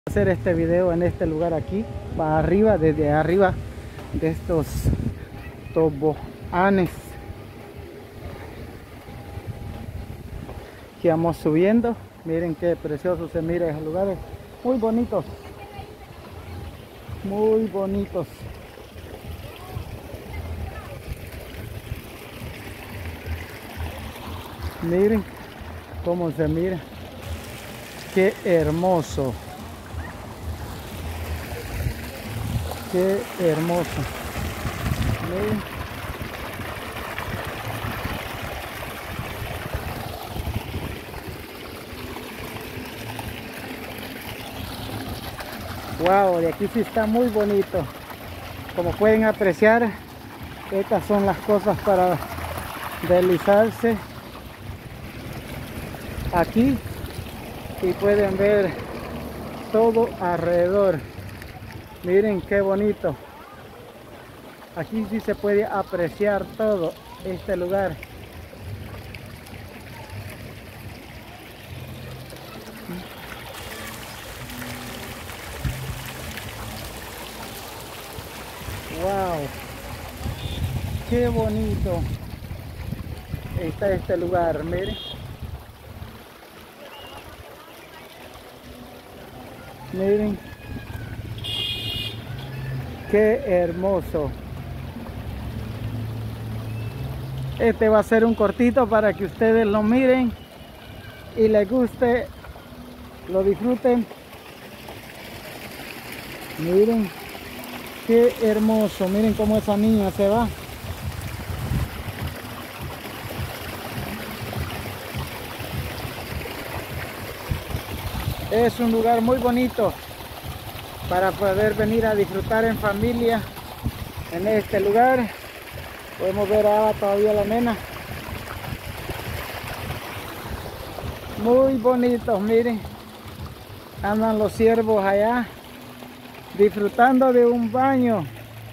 Hacer este video en este lugar aquí, va arriba, desde arriba de estos toboganes que vamos subiendo. Miren qué precioso se mira esos lugares, muy bonitos, muy bonitos. Miren cómo se mira, qué hermoso. Qué hermoso. Miren. Wow, de aquí sí está muy bonito. Como pueden apreciar, estas son las cosas para deslizarse aquí y pueden ver todo alrededor. Miren qué bonito. Aquí sí se puede apreciar todo este lugar. Wow, qué bonito está este lugar. Miren, miren. Qué hermoso. Este va a ser un cortito para que ustedes lo miren y les guste, lo disfruten. Miren qué hermoso. Miren cómo esa niña se va. Es un lugar muy bonito para poder venir a disfrutar en familia en este lugar. Podemos ver ahora todavía la nena. Muy bonitos, miren. Andan los ciervos allá disfrutando de un baño.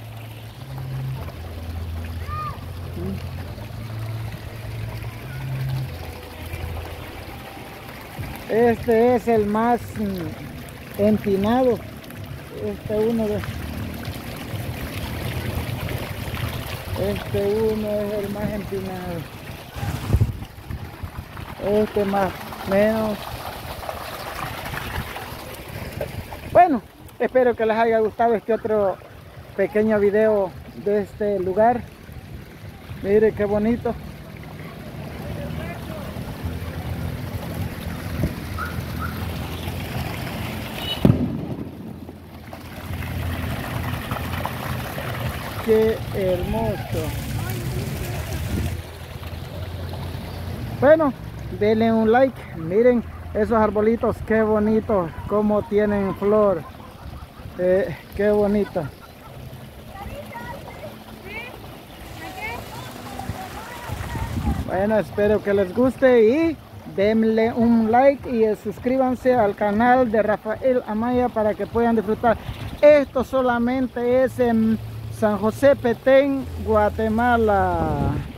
Este es el más empinado. Este uno es el más empinado. Este más menos. Bueno, espero que les haya gustado este otro pequeño video de este lugar. Mire qué bonito. Qué hermoso. Bueno, denle un like. Miren esos arbolitos, qué bonitos, como tienen flor. Qué bonito. Bueno, espero que les guste y denle un like y suscríbanse al canal de Rafael Amaya para que puedan disfrutar. Esto solamente es en San José Petén, Guatemala.